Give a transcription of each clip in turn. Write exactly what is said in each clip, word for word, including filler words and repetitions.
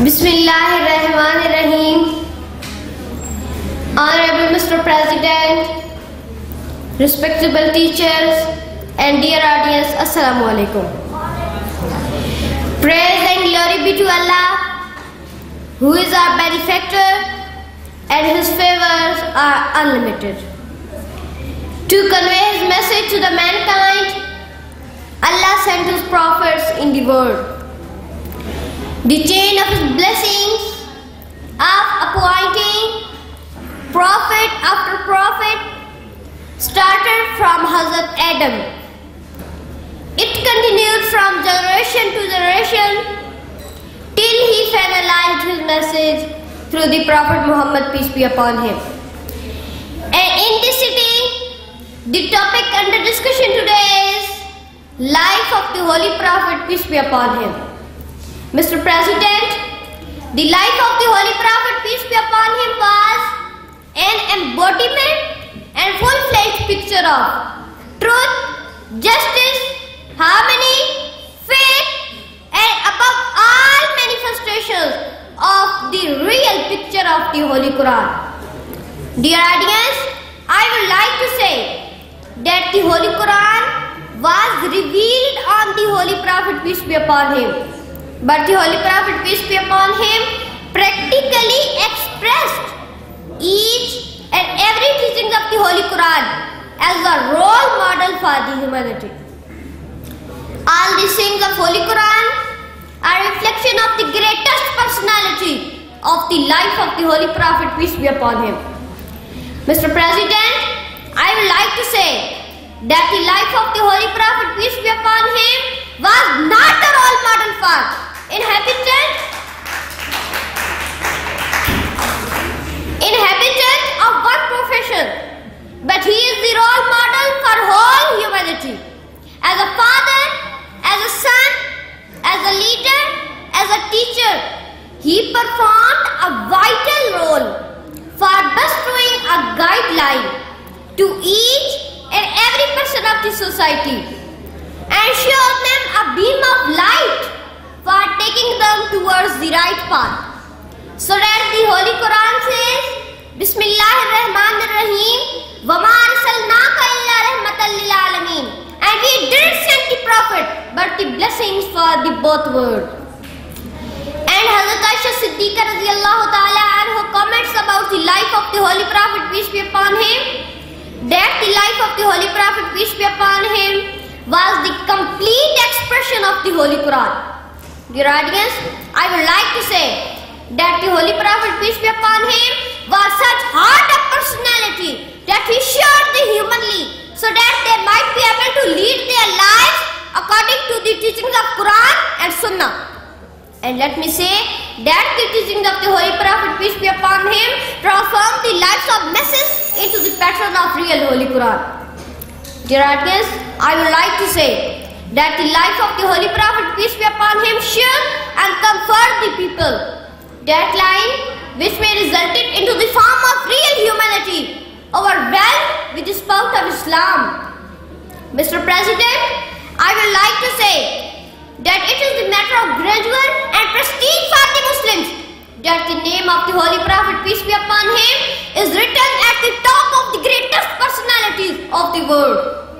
Bismillahirrahmanirrahim. Honorable Mister President, respectable teachers, and dear audience, Assalamu alaikum. Praise and glory be to Allah, who is our benefactor, and His favors are unlimited. To convey His message to the mankind, Allah sent His prophets in the world. The chain of His blessings of appointing prophet after prophet started from Hazrat Adam. It continued from generation to generation till He finalized His message through the Prophet Muhammad, peace be upon him. And in this sitting, the topic under discussion today is life of the Holy Prophet, peace be upon him. Mister President, the life of the Holy Prophet, peace be upon him, was an embodiment and full-fledged picture of truth, justice, harmony, faith, and above all manifestations of the real picture of the Holy Quran. Dear audience, I would like to say that the Holy Quran was revealed on the Holy Prophet, peace be upon him. But the Holy Prophet, peace be upon him, practically expressed each and every teaching of the Holy Quran as a role model for the humanity. All these things of Holy Quran are a reflection of the greatest personality of the life of the Holy Prophet, peace be upon him. Mister President, I would like to say that the life of the Holy Prophet, peace be upon him, was not a role model for inhabitant, inhabitant of one profession, but he is the role model for whole humanity. As a father, as a son, as a leader, as a teacher, he performed a vital role for bestowing a guideline to each and every person of the society and showed them a beam of light for taking them towards the right path. So that the Holy Quran says, Bismillahirrahmanirrahim, وَمَا أَرْسَلْنَاكَ إِلَّا رَحْمَةً لِلْعَالَمِينَ. And we didn't send the Prophet, but the blessings for the both worlds. And Hazrat Aisha Siddiqa radiallahu ta'ala anhu comments about the life of the Holy Prophet, peace be upon him, that the life of the Holy Prophet, peace be upon him, was the complete expression of the Holy Quran. Dear audience, I would like to say that the Holy Prophet, peace be upon him, was such heart of personality that he showed the humanly so that they might be able to lead their lives according to the teachings of Quran and Sunnah. And let me say that the teachings of the Holy Prophet, peace be upon him, transformed the lives of masses into the pattern of real Holy Quran. Dear audience, I would like to say that the life of the Holy Prophet, peace be upon him, should and comfort the people. That line which may result into the form of real humanity overwhelmed with the spout of Islam. Mister President, I would like to say that it is the matter of gradual and prestige for the Muslims that the name of the Holy Prophet, peace be upon him, is written at the top of the greatest personalities of the world.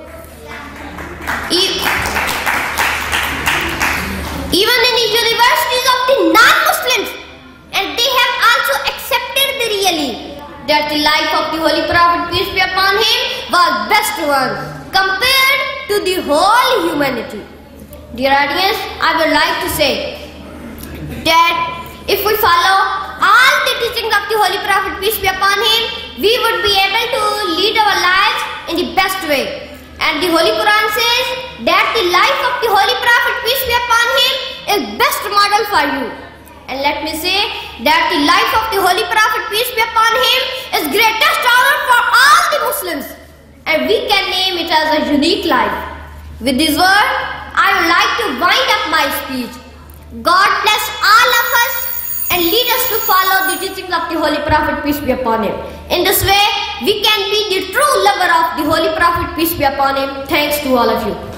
Even in the universities of the non-Muslims, and they have also accepted the really that the life of the Holy Prophet, peace be upon him, was best one compared to the whole humanity. Dear audience, I would like to say that if we follow all the teachings of the Holy Prophet, peace be upon him, we would be able to lead our lives in the best way. And the Holy Quran says that the life of the Holy Prophet, peace be upon him, is best model for you. And let me say that the life of the Holy Prophet, peace be upon him, is greatest honor for all the Muslims. And we can name it as a unique life. With this word, I would like to wind up my speech. God bless all of us and lead us to follow the teachings of the Holy Prophet, peace be upon him. In this way, we can be the true lover of the Holy Prophet, peace be upon him. Thanks to all of you.